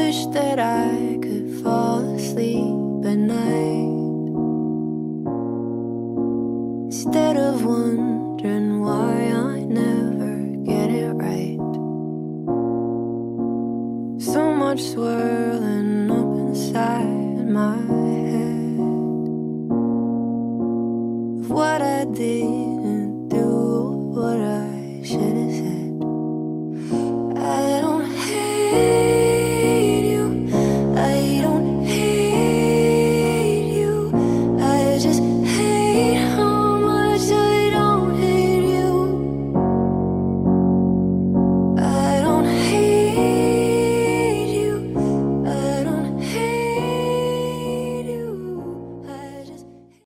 wish that I could fall asleep at night instead of wondering why I never get it right. So much swirling up inside my head of what I didn't do, what I should have said.